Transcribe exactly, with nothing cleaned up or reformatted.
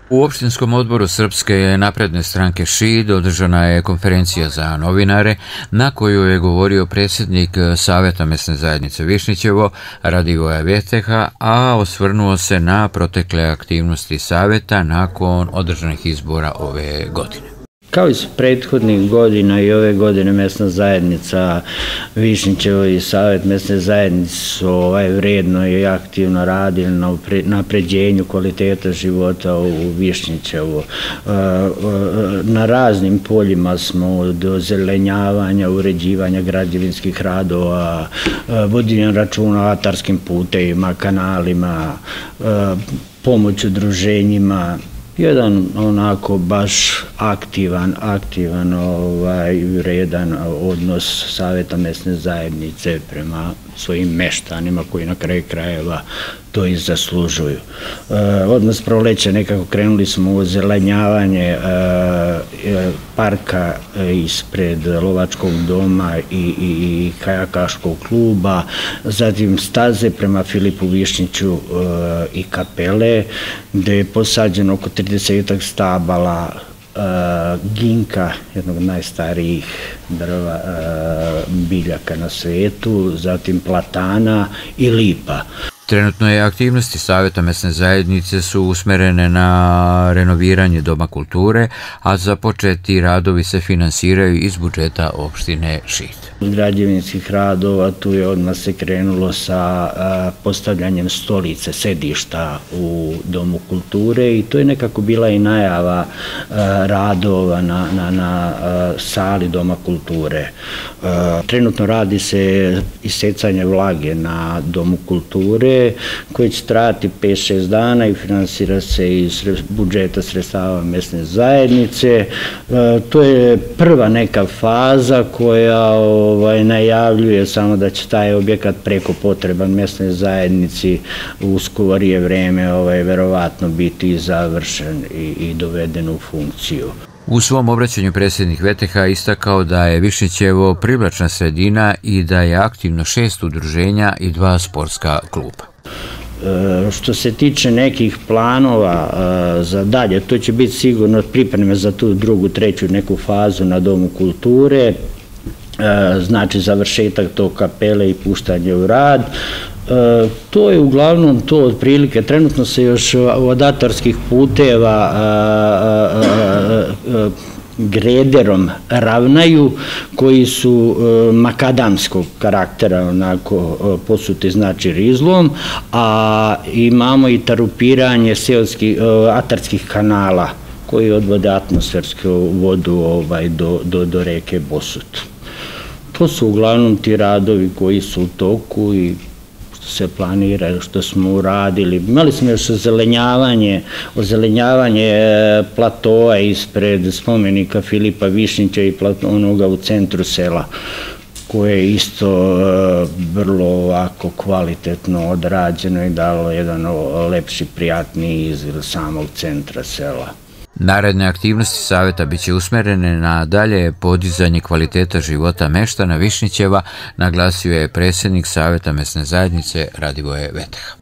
U opštinskom odboru Srpske napredne stranke Šid održana je konferencija za novinare na kojoj je govorio predsjednik Saveta mesne zajednice Višnjićevo Radivoje Veteha, a osvrnuo se na protekle aktivnosti Saveta nakon održanih izbora ove godine. Kao i prethodnih godina i ove godine mesna zajednica Višnjićevo i Savet mesne zajednice su ovaj vredno i aktivno radili na napređenju kvaliteta života u Višnjićevu. Na raznim poljima smo od ozelenjavanja, uređivanja građevinskih radova, vođenja računa o atarskim putevima, kanalima, pomoć udruženjima. Jedan onako baš aktivan, aktivan, ovaj, vredan odnos Saveta mesne zajednice prema svojim meštanima koji na kraju krajeva to i zaslužuju. E, odmah s proleća nekako krenuli smo u ozelenjavanje e, parka ispred Lovačkog doma i, i, i kajakaškog kluba, zatim staze prema Filipu Višnjiću e, i kapele, gde je posađeno oko tridesetak stabala Uh, ginka, jednog od najstarijih drva uh, biljaka na svetu, zatim platana i lipa. Trenutno je aktivnosti Saveta mesne zajednice su usmerene na renoviranje Doma kulture, a započeti radovi se finansiraju iz budžeta opštine Šid. Građevinskih radova tu je odmah se krenulo sa postavljanjem stolice, sedišta u Domu kulture i to je nekako bila i najava radova na, na, na sali Doma kulture. Trenutno radi se isecanje vlage na Domu kulture koje će trajati pet šest dana i finansira se iz budžeta sredstava mesne zajednice. To je prva neka faza koja ovaj, najavljuje samo da će taj objekat preko potreban mesnoj zajednici u skorije vreme ovaj, verovatno biti završen i, i doveden u funkciju. U svom obraćanju predsjednik Veteha istakao da je Višnjićevo privlačna sredina i da je aktivno šest udruženja i dva sportska kluba. Što se tiče nekih planova za dalje, to će biti sigurno pripreme za tu drugu, treću neku fazu na Domu kulture, znači završetak tog kapele i puštanje u rad. To je uglavnom to otprilike, trenutno se još od atarskih puteva grederom ravnaju, koji su makadamskog karaktera, onako posuti znači rizlom, a imamo i tarupiranje seoskih, atarskih kanala koji odvode atmosfersku vodu ovaj, do, do, do reke Bosut. To su uglavnom ti radovi koji su u toku i se planira, što smo uradili. Imali smo još ozelenjavanje, ozelenjavanje platoa ispred spomenika Filipa Višnjića i onoga u centru sela, koje je isto vrlo ovako kvalitetno odrađeno i dalo jedan lepši, prijatniji izgled samog centra sela. Naredne aktivnosti Saveta biće usmerene na dalje podizanje kvaliteta života meštana Višnjićeva, naglasio je predsjednik Saveta mesne zajednice Radivoje Veteha.